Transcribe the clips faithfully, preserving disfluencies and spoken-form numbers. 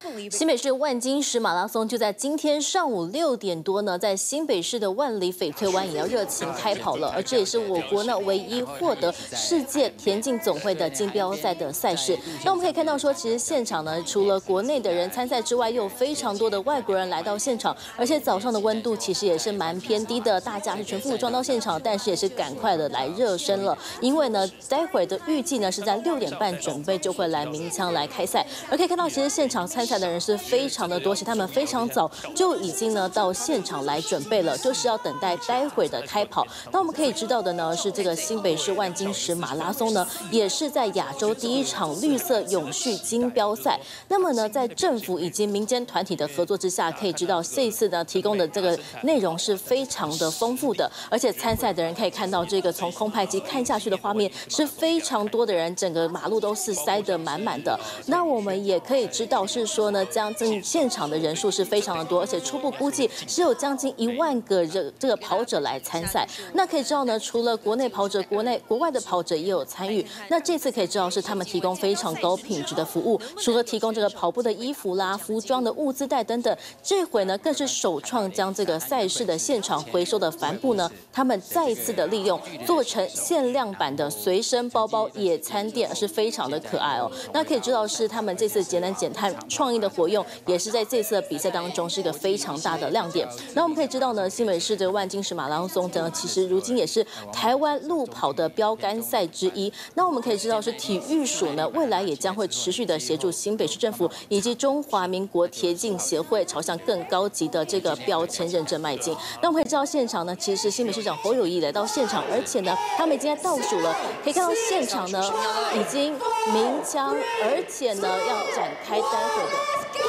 新北市万金石马拉松就在今天上午六点多呢，在新北市的万里翡翠湾也要热情开跑了，而这也是我国呢唯一获得世界田径总会的金标赛的赛事。那我们可以看到说，其实现场呢，除了国内的人参赛之外，又有非常多的外国人来到现场，而且早上的温度其实也是蛮偏低的，大家是全副武装到现场，但是也是赶快的来热身了，因为呢，待会儿的预计呢是在六点半准备就会来鸣枪来开赛，而可以看到其实现场参赛的人是非常的多，是他们非常早就已经呢到现场来准备了，就是要等待待会的开跑。那我们可以知道的呢是，这个新北市万金石马拉松呢，也是在亚洲第一场绿色永续金标赛。那么呢，在政府以及民间团体的合作之下，可以知道这一次呢提供的这个内容是非常的丰富的，而且参赛的人可以看到这个从空拍机看下去的画面是非常多的人，整个马路都是塞得满满的。那我们也可以知道是说呢，将近现场的人数是非常的多，而且初步估计是有将近一万个人这个跑者来参赛。那可以知道呢，除了国内跑者，国内国外的跑者也有参与。那这次可以知道是他们提供非常高品质的服务，除了提供这个跑步的衣服啦、服装的物资袋等等，这回呢更是首创将这个赛事的现场回收的帆布呢，他们再一次的利用做成限量版的随身包包野餐垫，是非常的可爱哦。那可以知道是他们这次节能减碳创意的活用，也是在这次的比赛当中是一个非常大的亮点。那我们可以知道呢，新北市的万金石马拉松呢，其实如今也是台湾路跑的标杆赛之一。那我们可以知道是体育署呢，未来也将会持续的协助新北市政府以及中华民国田径协会朝向更高级的这个标签认证迈进。那我们可以知道现场呢，其实是新北市长侯友宜来到现场，而且呢，他们已经在倒数了，可以看到现场呢已经鸣枪，而且呢要展开待会的。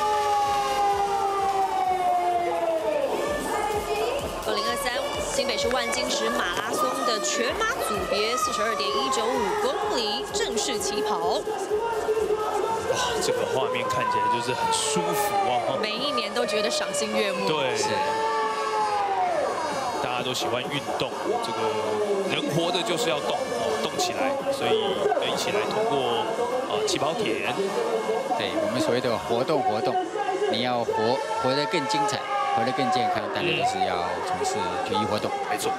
二零二三新北市万金石马拉松的全马组别四十二点一九五公里正式起跑。 哇，这个画面看起来就是很舒服啊！ 每一年都觉得赏心悦目。 对，大家都喜欢运动，这个人活的就是要动哦，动起来，所以一起来通过啊起跑点。 对我们所谓的活动活动，你要活活得更精彩。活得更健康，当然就是要从事体育活动。 没错。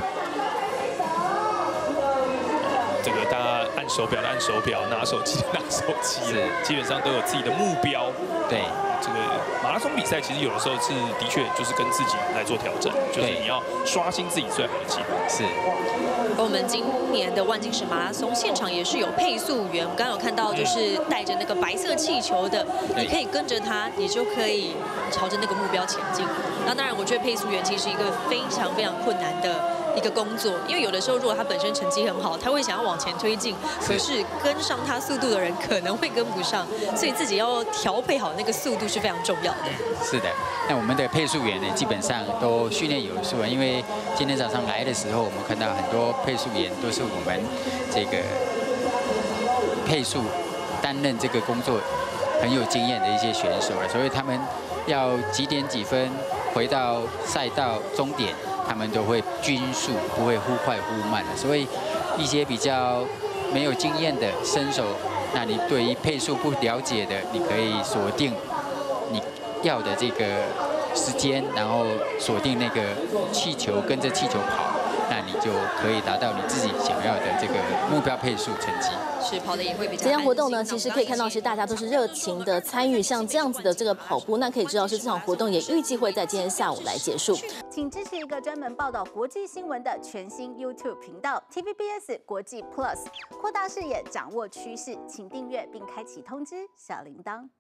这个大家按手表的按手表，拿手机的拿手机，是基本上都有自己的目标。 对， 这个马拉松比赛其实有的时候是的确就是跟自己来做调整，就是你要刷新自己最好的记录。 是。 而我们今年的万金石马拉松现场也是有配速员，我们刚刚有看到就是带着那个白色气球的，你可以跟着他，你就可以朝着那个目标前进。那当然，我觉得配速员其实是一个非常非常困难的一个工作，因为有的时候如果他本身成绩很好，他会想要往前推进，可是跟上他速度的人可能会跟不上，所以自己要调配好那个速度是非常重要的。 是的，那我们的配速员呢，基本上都训练有素啊，因为今天早上来的时候，我们看到很多配速员都是我们这个配速担任这个工作很有经验的一些选手了，所以他们要几点几分回到赛道终点，他们都会均速，不会忽快忽慢的。所以一些比较没有经验的新手，那你对于配速不了解的，你可以锁定你要的这个时间，然后锁定那个气球，跟着气球跑，那你就可以达到你自己想要的这个目标配速成绩。 是跑的也会比较。 这项活动呢，其实可以看到，其实大家都是热情的参与，像这样子的这个跑步，那可以知道是这场活动也预计会在今天下午来结束。 请支持一个专门报道国际新闻的全新 YouTube 频道 T V B S 国际 Plus， 扩大视野，掌握趋势，请订阅并开启通知小铃铛。